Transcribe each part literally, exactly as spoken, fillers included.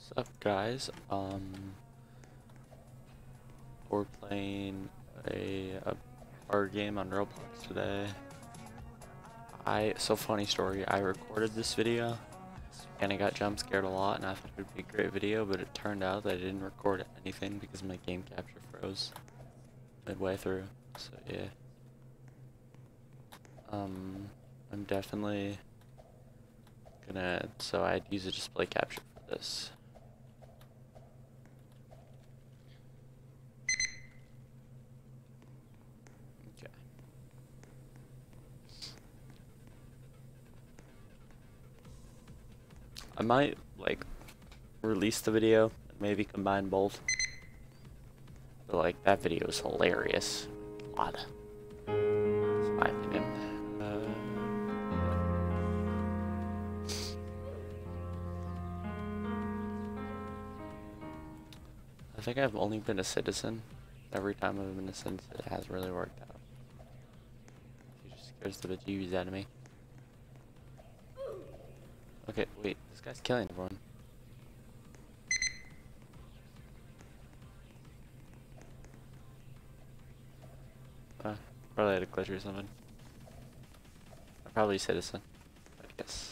What's up, guys? Um, we're playing a, a card game on Roblox today. I so funny story. I recorded this video, and I got jump scared a lot, and I thought it would be a great video, but it turned out that I didn't record anything because my game capture froze midway through. So yeah. Um, I'm definitely gonna. So I'd use a display capture for this. I might, like, release the video and maybe combine both. But, like, that video is hilarious. God. That's my opinion. Uh, I think I've only been a citizen. Every time I've been a citizen, it has really worked out. He just scares the bejeebies out of me. Okay, wait, this guy's killing everyone. Uh, probably had a glitch or something. I'm probably a citizen, I guess.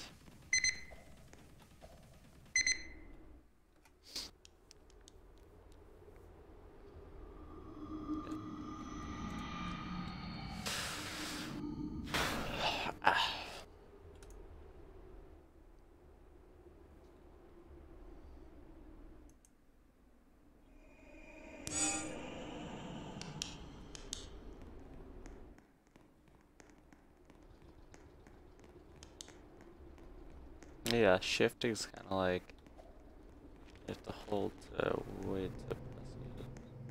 Yeah, shift is kind of like you have to hold to wait to press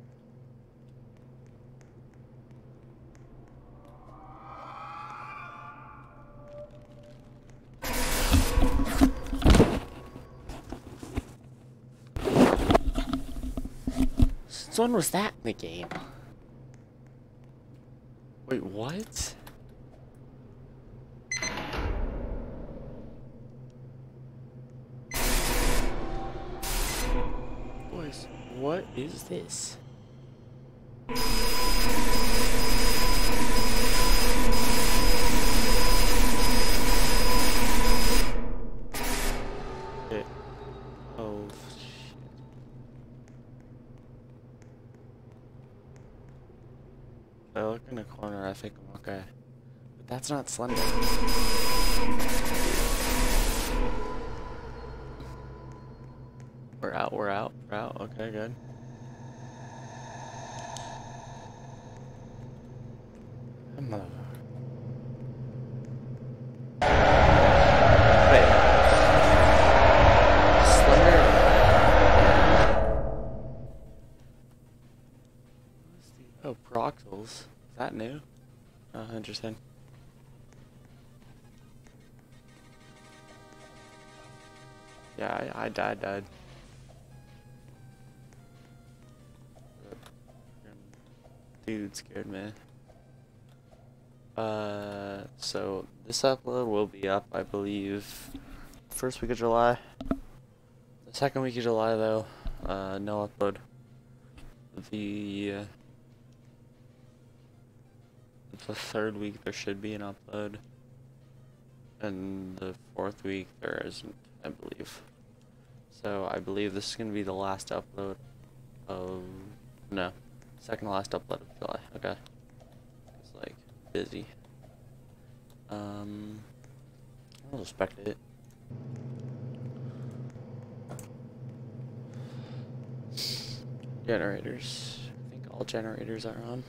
it. Since when was that in the game? Wait, what? Boys, what is this? Okay. Oh, shit. If I look in the corner, I think I'm okay. But that's not Slender. We're out, we're out, we're out. Okay, good. I'm uh... Wait. Slender. Oh, Proxels. Is that new? Oh, interesting. Yeah, I, I died, died. Dude scared me. Uh, so this upload will be up, I believe, first week of July. The second week of July, though, uh, no upload. The uh, the third week there should be an upload, and the fourth week there isn't, I believe. So I believe this is gonna be the last upload of no. Second to last upload of July, okay. It's like busy. Um, I'll respect it. Generators. I think all generators are on.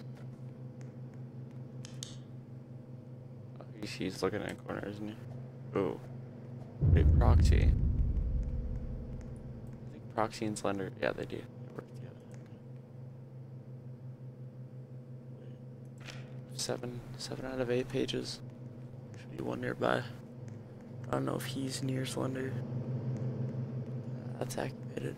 Oh, he's, he's looking at a corner, isn't he? Oh. Wait, Proxy. I think Proxy and Slender, yeah, they do. Seven, seven out of eight pages. Should be one nearby. I don't know if he's near Slender. That's activated.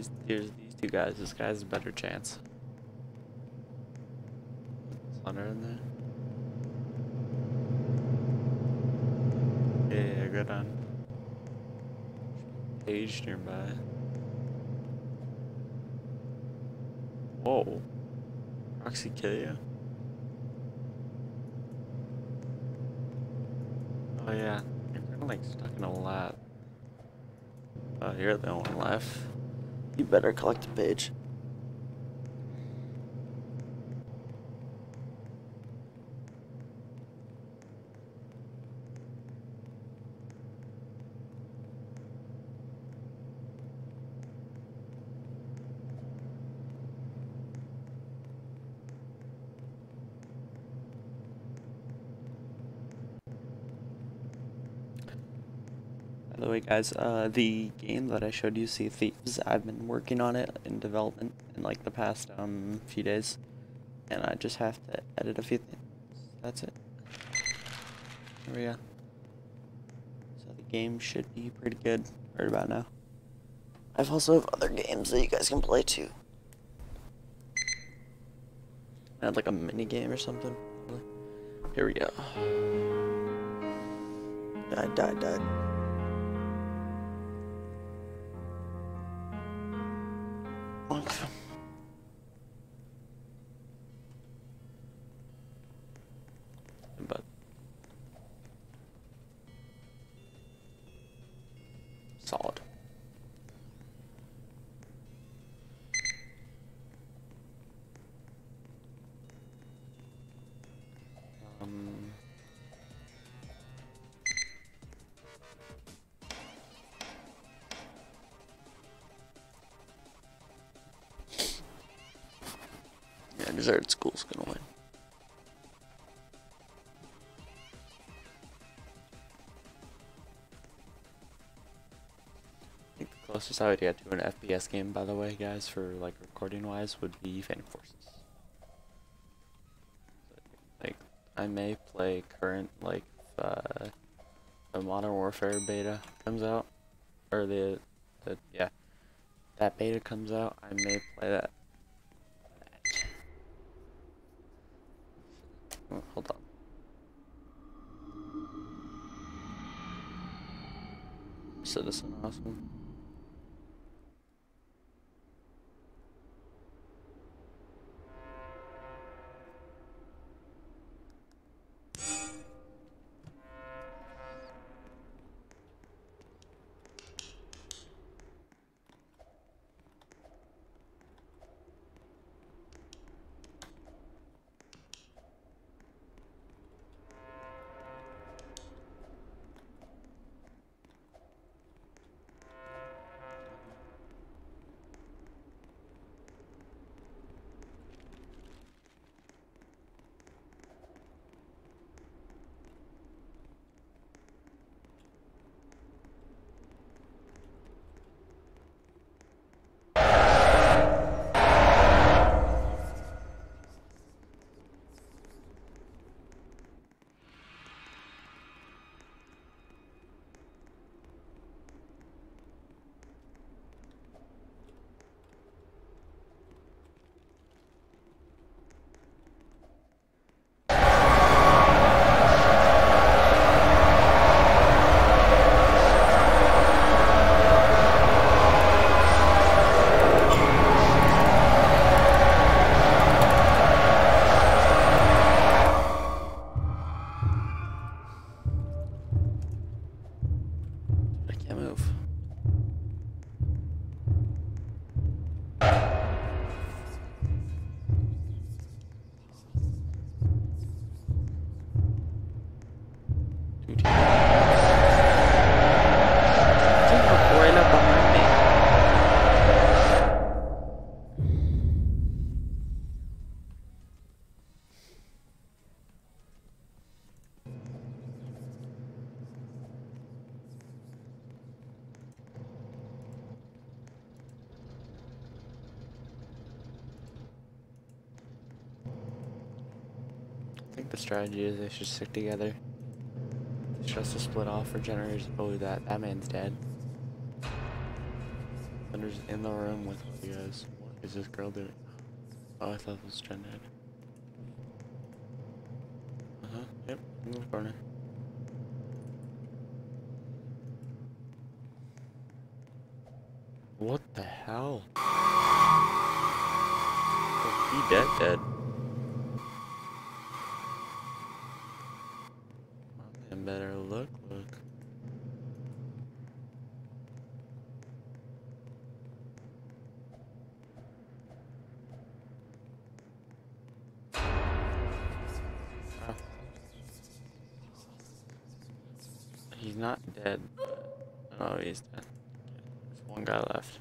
These, here's these two guys. This guy has a better chance. Slender in there. Yeah, yeah, good on. Page nearby. Whoa. Proxy kill you. Oh yeah. You're kinda like stuck in a lab. Oh, you're the only one left. You better collect a page. By the way, guys, uh, the game that I showed you, Sea of Thieves, I've been working on it in development in like the past um few days, and I just have to edit a few things. That's it. There we go. So the game should be pretty good right about now. I've also have other games that you guys can play too. I had like a mini game or something. Here we go. Died, died, died. But solid. Um. Yeah, Deserted School's gonna win. I think the closest I would get to an F P S game, by the way, guys, for like recording wise, would be Phantom Forces. Like, I may play current, like, uh, the Modern Warfare beta comes out, or the, the, yeah, that beta comes out, I may play that. Oh, hold on. Citizen Awesome. I think the strategy is they should stick together. It's just to split off for generators. Oh, that that man's dead. But Thunder's in the room with you guys. What is this girl doing? Oh, I thought this was Jen Head. Uh-huh, yep, in the corner. What the hell? Oh, he dead dead. My man better look, look. Oh. He's not dead. Oh, he's dead. There's one guy left.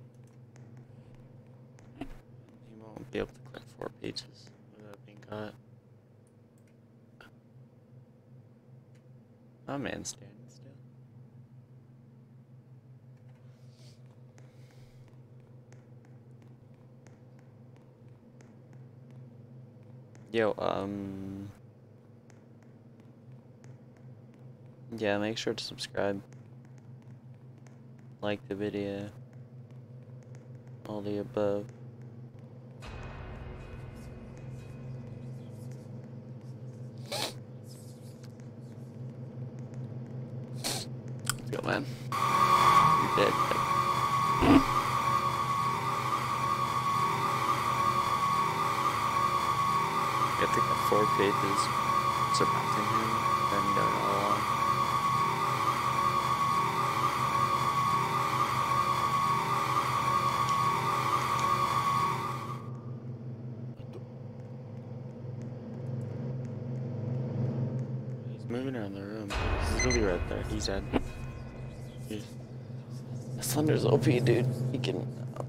He won't be able to click four pages without being caught. My man's standing still. Yo, um... yeah, make sure to subscribe. Like the video. All the above. Let's go, man. You're dead. I think the four pages surpassing him, then going all along. He's moving around the room. He's really right there. He's dead. He's... Thunder's O P, dude. He can...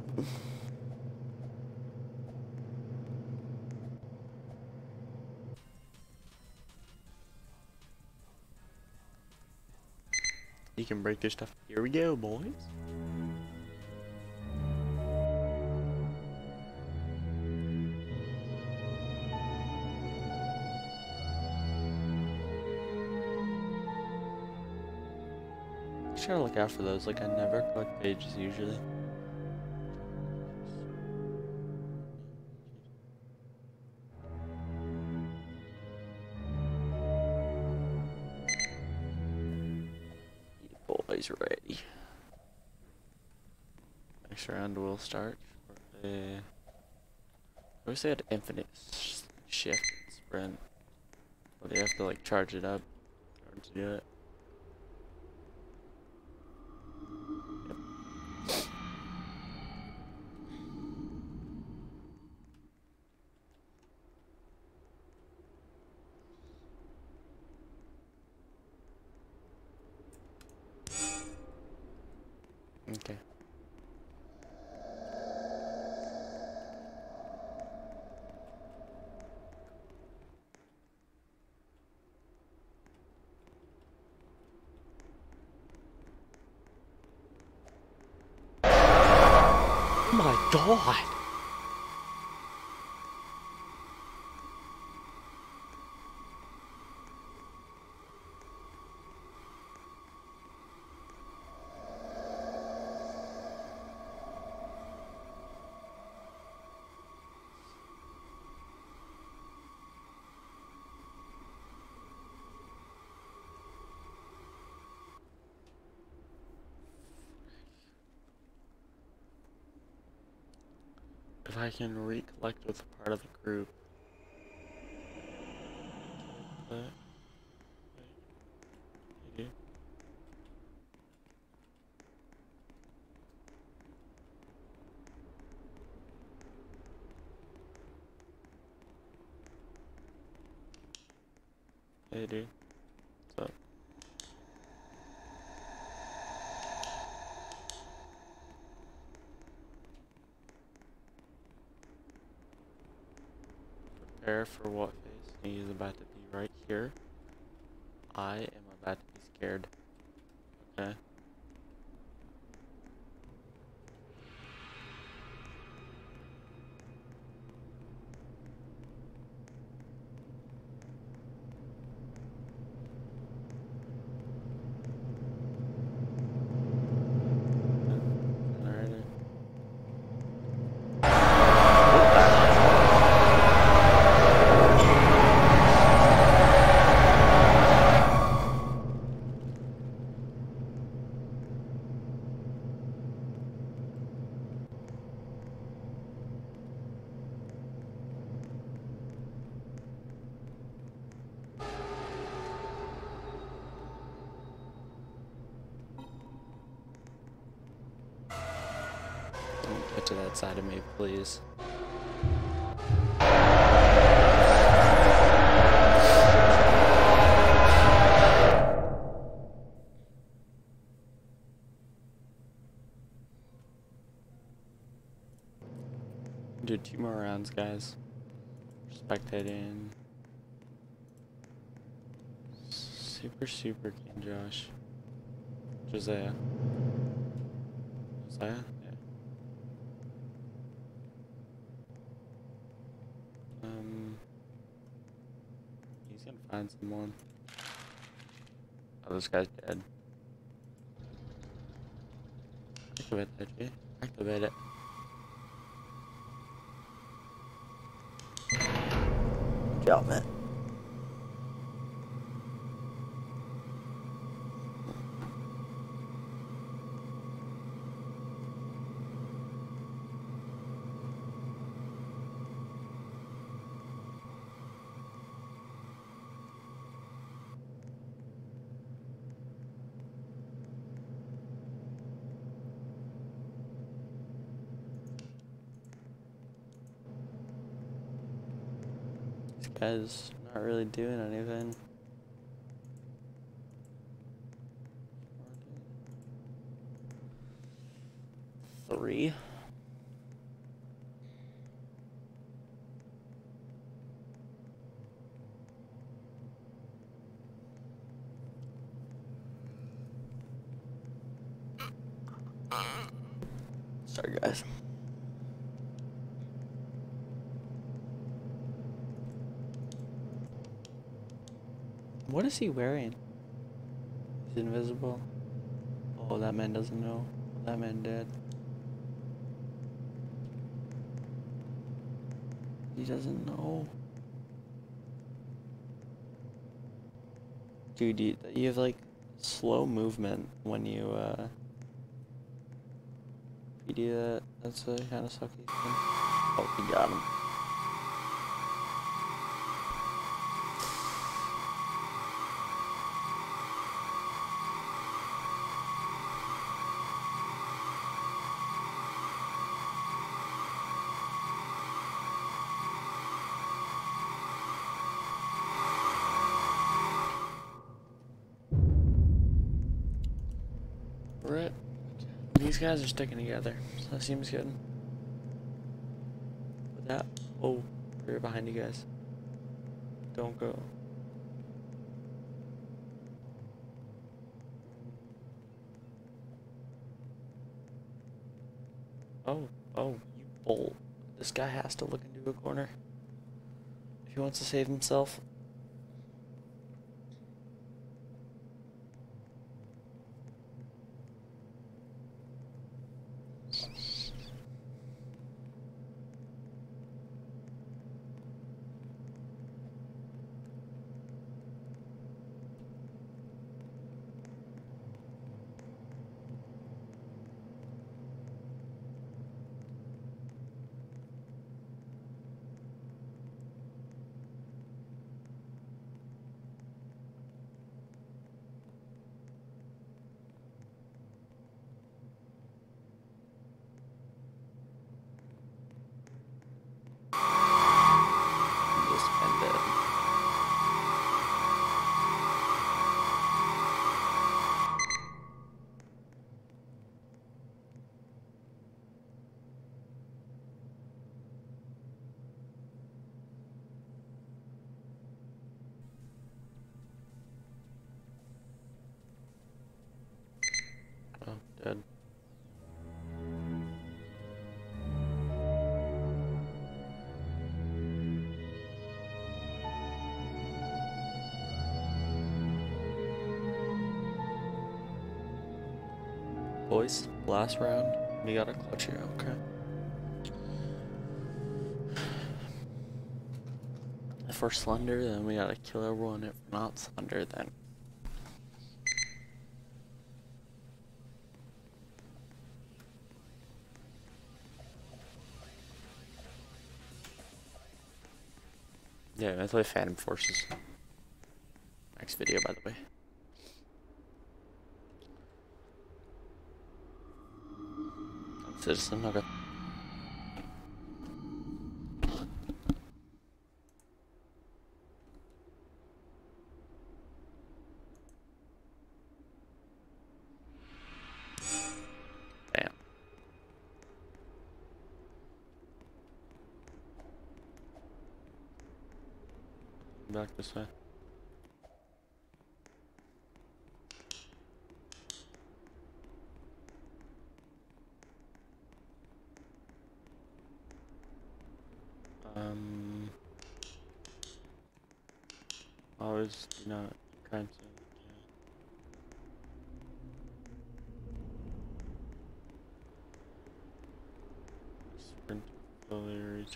He can break this stuff. Here we go, boys. Just gotta look out for those. Like, I never collect pages usually. Boys ready. Next round will start. For a... I wish they had infinite sh shift and sprint, but they have to like charge it up in order to do it. Yep. Okay. Oh my god! If I can recollect with a part of the group. But, wait, hey dude, what's up? Prepare for what phase? He is about to be right here. I am about to be scared. Okay. Alright. Get to that side of me, please. Do two more rounds, guys. Spectating. Super, super keen, Josh. Josiah. Josiah? Yeah. Um. He's gonna find someone. Oh, this guy's dead. Activate that, G. Activate it. Good job, man. This guy's not really doing anything. Three. Sorry, guys. What is he wearing? He's invisible. Oh, that man doesn't know. That man dead. He doesn't know. Dude, you, you have like slow movement when you uh if you do that. That's a kind of sucky thing. Oh, he got him. Right. These guys are sticking together, so that seems good. With that, oh, we're behind you guys. Don't go. Oh, oh, you bolt. This guy has to look into a corner if he wants to save himself. Just end it. Oh, dead. Boys, last round. We gotta clutch here, okay? If we're slender, then we gotta kill everyone. If we're not slender, then yeah, I play Phantom Forces. Next video, by the way. Citizen, okay. back this way. Um, always do not crime scene. Sprint failure return.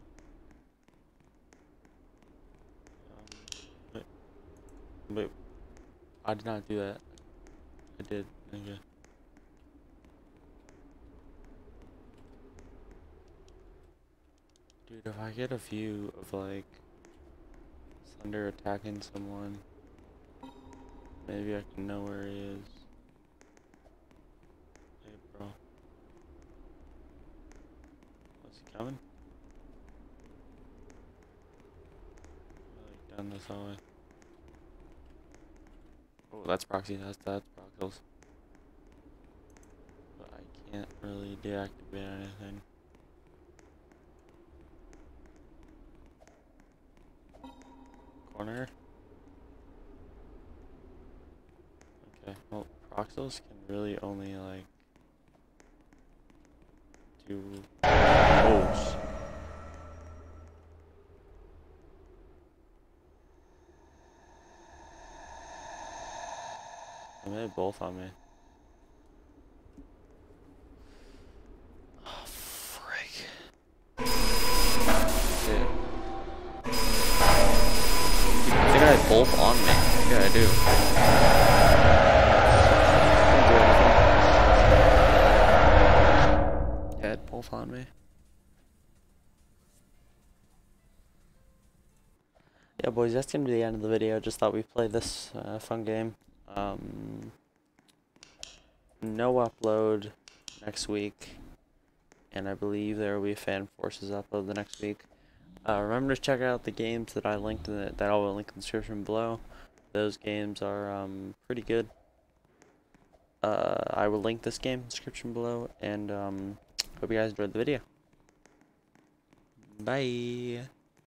Um, wait, wait, I did not do that. I did. Okay. Dude, if I get a view of like Thunder attacking someone, maybe I can know where he is. Hey, bro. What's he coming? Like down this hallway. Oh, that's proxy. That's that's Proxels. But I can't really deactivate anything. Corner. Okay. Well, Proxels can really only like do. Oh. Sh They made both on me. Oh, frick. Dude. I think I had both on me. Yeah, I do. Yeah, I had both on me. Yeah, boys, that's gonna be the end of the video. Just thought we'd play this uh, fun game. Um, no upload next week, and I believe there will be a Fan Forces upload the next week. Uh, remember to check out the games that I linked in the, that I will link in the description below. Those games are um, pretty good. Uh, I will link this game in the description below, and um, hope you guys enjoyed the video. Bye.